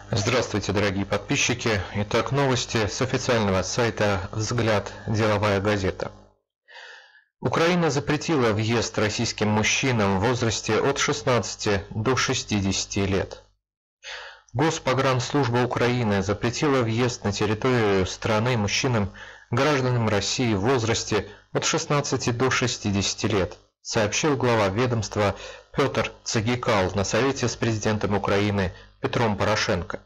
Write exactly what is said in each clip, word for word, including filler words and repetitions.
Здравствуйте, дорогие подписчики. Итак, новости с официального сайта «Взгляд. Деловая газета». Украина запретила въезд российским мужчинам в возрасте от шестнадцати до шестидесяти лет. Госпогранслужба Украины запретила въезд на территорию страны мужчинам, гражданам России в возрасте от шестнадцати до шестидесяти лет, сообщил глава ведомства Петр Цегикал на совете с президентом Украины Петром Порошенко.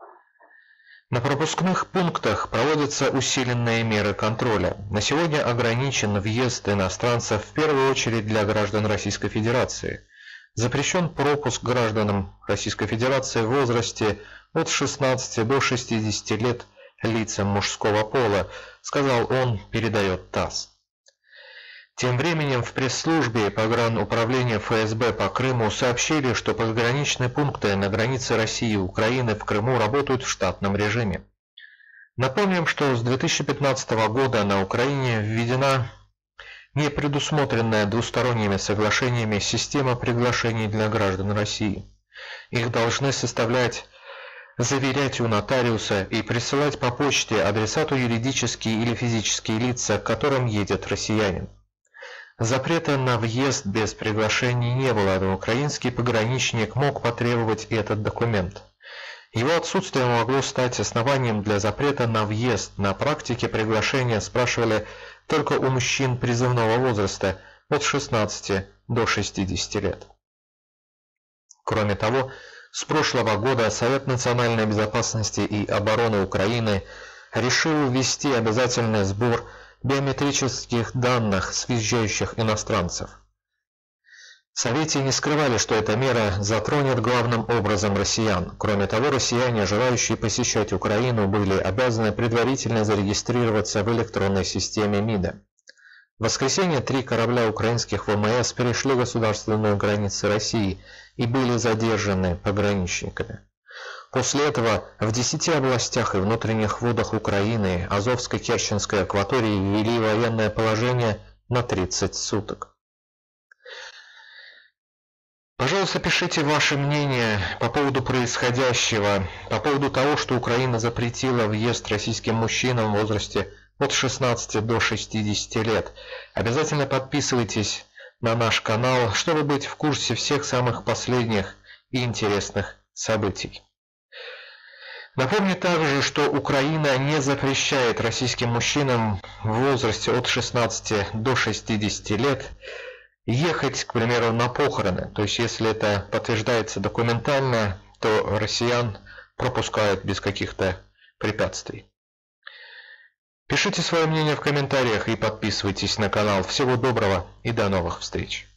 На пропускных пунктах проводятся усиленные меры контроля. На сегодня ограничен въезд иностранцев в первую очередь для граждан Российской Федерации. Запрещен пропуск гражданам Российской Федерации в возрасте от шестнадцати до шестидесяти лет лицам мужского пола, сказал он, передает ТАСС. Тем временем в пресс-службе погрануправления эф эс бэ по Крыму сообщили, что пограничные пункты на границе России и Украины в Крыму работают в штатном режиме. Напомним, что с две тысячи пятнадцатого года на Украине введена не предусмотренная двусторонними соглашениями система приглашений для граждан России. Их должны составлять, заверять у нотариуса и присылать по почте адресату юридические или физические лица, к которым едет россиянин. Запрета на въезд без приглашений не было, но украинский пограничник мог потребовать этот документ. Его отсутствие могло стать основанием для запрета на въезд. На практике приглашения спрашивали только у мужчин призывного возраста от шестнадцати до шестидесяти лет. Кроме того, с прошлого года Совет национальной безопасности и обороны Украины решил ввести обязательный сбор биометрических данных с въезжающих иностранцев. В Совете не скрывали, что эта мера затронет главным образом россиян. Кроме того, россияне, желающие посещать Украину, были обязаны предварительно зарегистрироваться в электронной системе МИДа. В воскресенье три корабля украинских вэ эм эс перешли государственную границу России и были задержаны пограничниками. После этого в десяти областях и внутренних водах Украины, Азовской, Керченской акватории ввели военное положение на тридцать суток. Пожалуйста, пишите ваше мнение по поводу происходящего, по поводу того, что Украина запретила въезд российским мужчинам в возрасте от шестнадцати до шестидесяти лет. Обязательно подписывайтесь на наш канал, чтобы быть в курсе всех самых последних и интересных событий. Напомню также, что Украина не запрещает российским мужчинам в возрасте от шестнадцати до шестидесяти лет ехать, к примеру, на похороны. То есть, если это подтверждается документально, то россиян пропускают без каких-то препятствий. Пишите свое мнение в комментариях и подписывайтесь на канал. Всего доброго и до новых встреч!